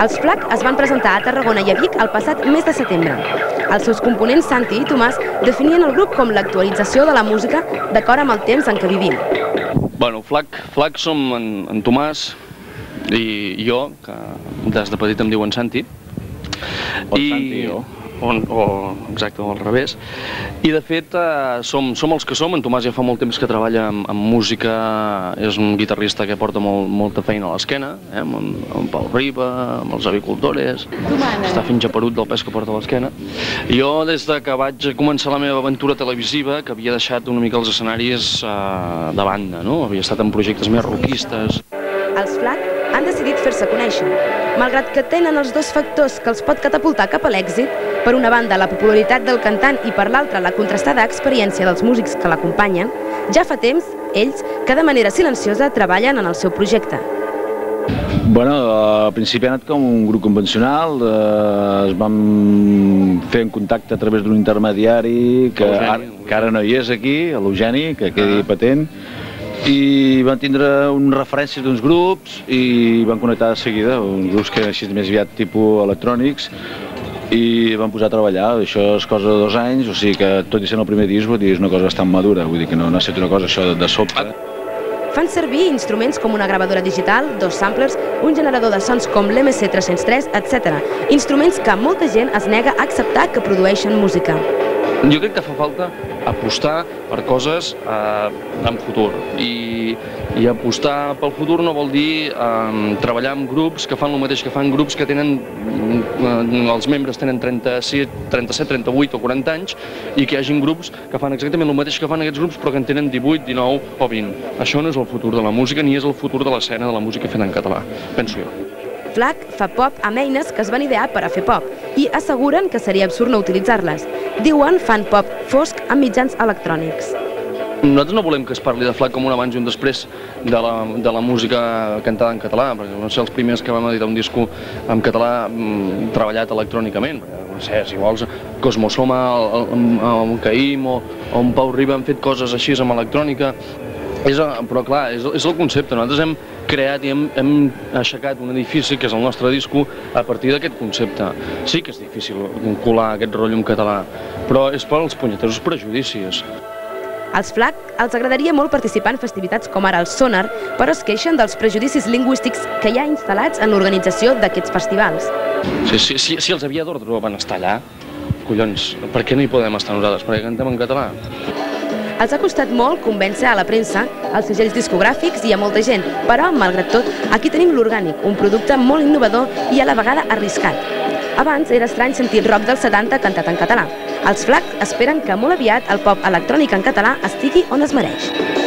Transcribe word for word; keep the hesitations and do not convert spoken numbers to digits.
Els Flac es van presentar a Tarragona i a Vic el passat mes de setembre. Els seus components, Santi i Tomàs, definien el grup com l'actualització de la música d'acord amb el temps en què vivim. Bueno, Flac, Flac som en, en Tomàs i jo, que des de petit em diuen Santi. O I... Santi i jo. O, o, exacte, o al revés. I de fet eh, som, som els que som. En Tomàs ja fa molt temps que treballa amb, amb música, és un guitarrista que porta molt, molta feina a l'esquena, eh, amb, amb en Pau Riba, amb els avicultores, està fins japerut del pes que porta a l'esquena. Jo, des de que vaig començar la meva aventura televisiva, que havia deixat una mica els escenaris eh, de banda, no? Havia estat en projectes més rockistes. Els Flac han decidit fer-se conèixer. Malgrat que tenen els dos factors que els pot catapultar cap a l'èxit, per una banda la popularitat del cantant i per l'altra la contrastada experiència dels músics que l'acompanyen, ja fa temps, ells, que de manera silenciosa treballen en el seu projecte. Bueno, al principi ha anat com un grup convencional, eh, es vam fer en contacte a través d'un intermediari que ara, que ara no hi és aquí, l'Eugeni, que quedi patent, i van tindre unes referències d'uns grups i van connectar de seguida, uns grups que així més aviat tipus electrònics, i van posar a treballar. Això és cosa de dos anys, o sigui que tot i sent el primer disc, vull dir, és una cosa bastant madura, vull dir que no, no ha estat una cosa això de, de sobte. Fan servir instruments com una gravadora digital, dos samplers, un generador de sons com l'M C tres-cents tres, etcètera. Instruments que molta gent es nega a acceptar que produeixen música. Jo crec que fa falta apostar per coses eh, en futur i, i apostar pel futur no vol dir eh, treballar amb grups que fan el mateix que fan grups que tenen eh, els membres tenen trenta-set, trenta-set, trenta-vuit o quaranta anys i que hi hagin grups que fan exactament el mateix que fan aquests grups però que en tenen divuit, dinou o vint. Això no és el futur de la música ni és el futur de l'escena de la música feta en català, penso jo. Flac fa pop amb eines que es van idear per a fer pop i asseguren que seria absurd no utilitzar-les. Diuen fan pop fosc amb mitjans electrònics. Nosaltres no volem que es parli de Flac com un abans i un després de la, de la música cantada en català, perquè no sé, els primers que vam editar un disco en català mm, treballat electrònicament, no sé, si vols, Cosmosoma, el, el, el Caïm o, o un Pau Riba han fet coses així amb electrònica. És, però clar, és, és el concepte. Nosaltres hem creat i hem, hem aixecat un edifici, que és el nostre disco, a partir d'aquest concepte. Sí que és difícil colar aquest rotllo en català, però és per als punyeteros prejudicis. Als Flac els agradaria molt participar en festivitats com ara el Sonar, però es queixen dels prejudicis lingüístics que hi ha instal·lats en l'organització d'aquests festivals. Si, si, si, si els havia d'ordre van estar allà, collons, per què no hi podem estar nosaltres? Perquè cantem en català. Els ha costat molt convèncer a la premsa, als segells discogràfics i a molta gent, però, malgrat tot, aquí tenim l'Orgànic, un producte molt innovador i a la vegada arriscat. Abans era estrany sentir rock dels setanta cantat en català. Els Flac esperen que molt aviat el pop electrònic en català estigui on es mereix.